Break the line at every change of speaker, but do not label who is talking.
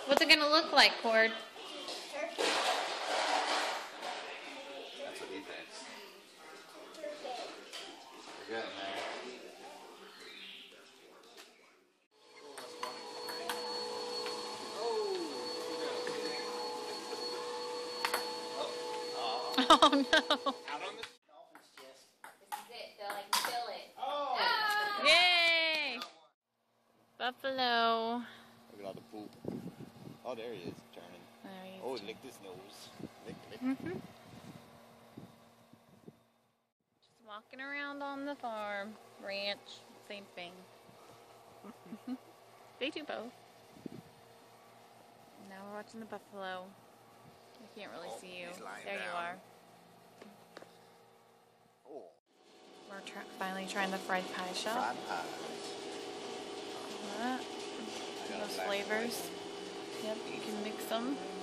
What's it gonna look like, Cord?
That's what he thinks. We're getting there.
Oh no.
Out on the dolphin's chest.
This is it. They'll like fill it.
Oh!
Ah!
Yay! Buffalo.
Look at all the poop. Oh, there he is, turning.
There he is.
Oh, he licked his nose. Lick.
Just walking around on the farm, ranch, same thing. They do both. Now we're watching the buffalo. I can't really see you.
He's lying
There you
down.
are.
Oh.
We're finally trying the fried pie shop.
Fried pies.
That.
I got a
Those
black
flavors. Yep, you can mix them.